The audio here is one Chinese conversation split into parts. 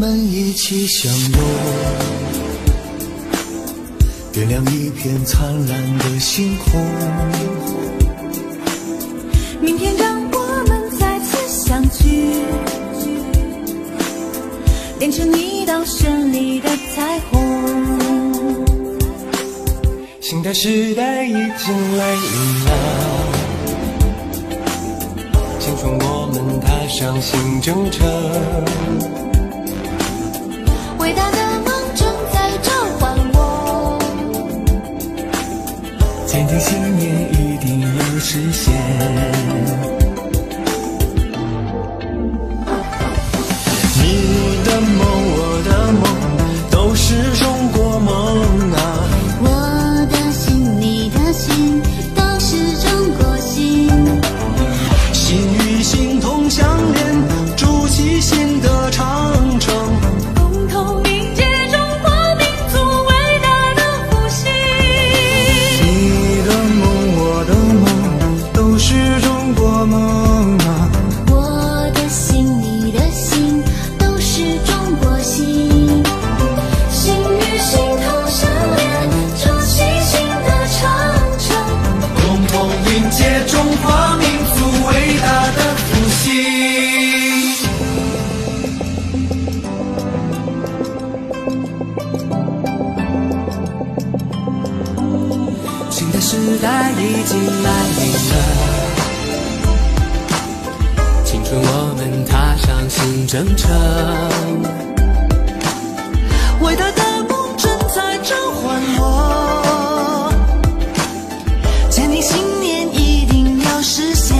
们一起相拥，原谅一片灿烂的星空。 明天让我们再次相聚，连成一道绚丽的彩虹。 新的时代已经来临了，青春我们踏上新征程。 伟大的梦正在召唤我， 坚定信念一定要实现。你的梦，我的梦，都是中国梦啊。 我的心，你的心，都是中国心。 心与心同相连，筑起新的长城， 共同迎接中华民族伟大的复兴。 你的梦，我的梦，都是中国梦啊。 我的心，你的心，都是中国心。心与心同相连，筑起新的长城， 共同迎接中华民族伟大的复兴。新的时代已经来临了，青春我们踏上新征程。伟大的梦正在召唤我， 坚定信念一定要实现。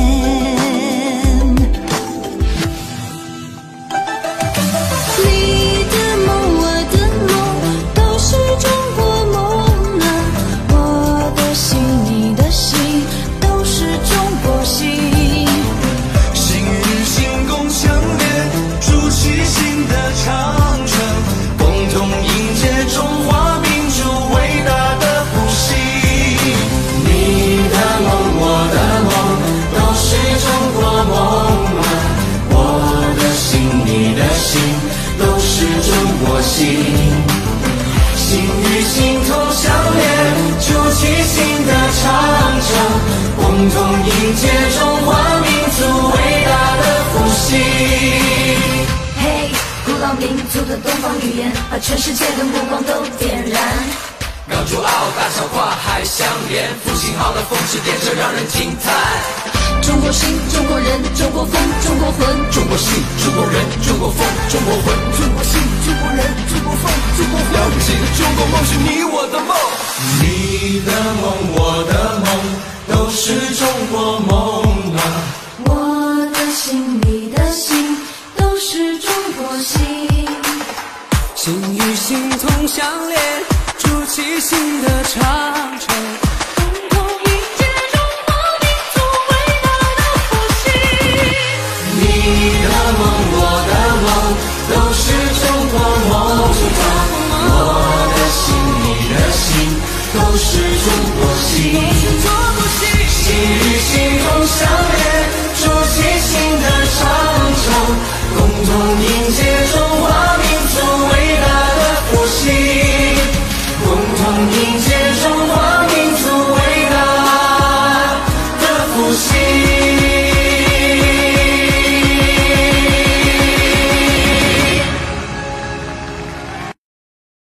你的梦，我的梦，都是中国梦啊。我的心，你的心，都是中国心。 心与心共相连，筑起新的长城，共同迎接中华民族伟大的复兴。你的梦，我的梦，都是中国梦啊。我的心，你的心，都是中国心。心与心同相连，筑起新的长城，共同迎接中华民族伟大的复兴。 嘿，古老民族的东方语言，把全世界的目光都点燃。 港珠澳大桥跨海相连，复兴号的风驰电掣让人惊叹。 中国心，中国人，中国风，中国魂。 中国心，中国人，中国风，中国魂。 中国心，中国人，中国风，中国魂。 了不起的中国梦是你我的梦。 你的梦，我的梦，都是中国梦啊。 我的心，你的心，都是中国心。 心与心同相连，筑起新的长城， 共同迎接中华民族伟大的复兴。 你的梦，我的梦，都是中国梦啊。我的心，你的心，都是中